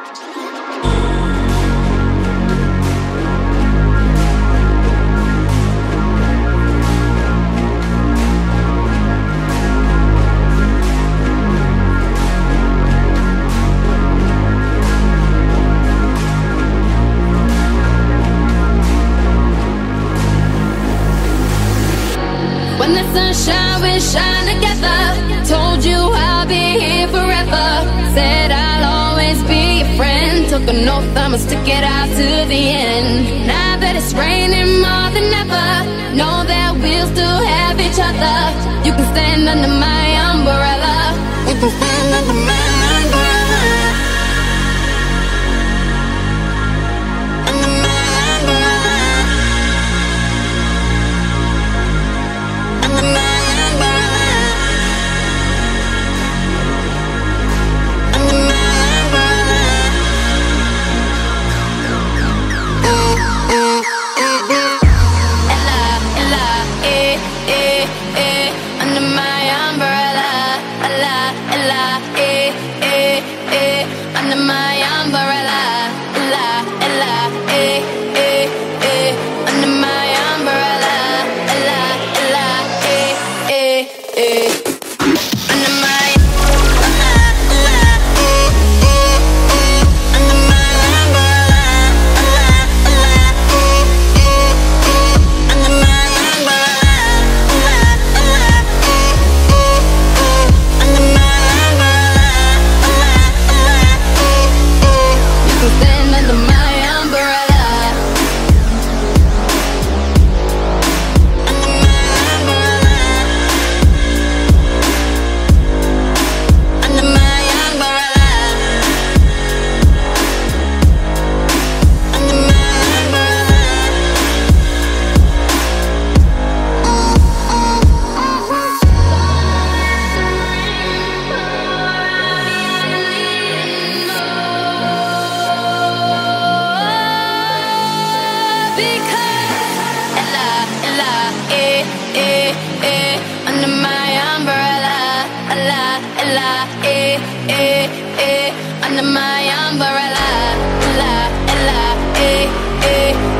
When the sunshine, we shine together. Told you I'll be here forever. Said I'll always be your friend. Took an oath, I'ma stick it out to the end. Now that it's raining more than ever, know that we'll still have each other. You can stand under my umbrella. You can stand under my umbrella. Under my umbrella. Under my umbrella. Under my umbrella. Ella, Ella, under my umbrella. Ella, Ella, under my umbrella. Ella, Ella, under my umbrella. Ella, Ella, under my stand under my umbrella. Under my umbrella. Under my umbrella. Under my because Ella, Ella, under my umbrella. Ella, Ella, under my umbrella. Ella, Ella,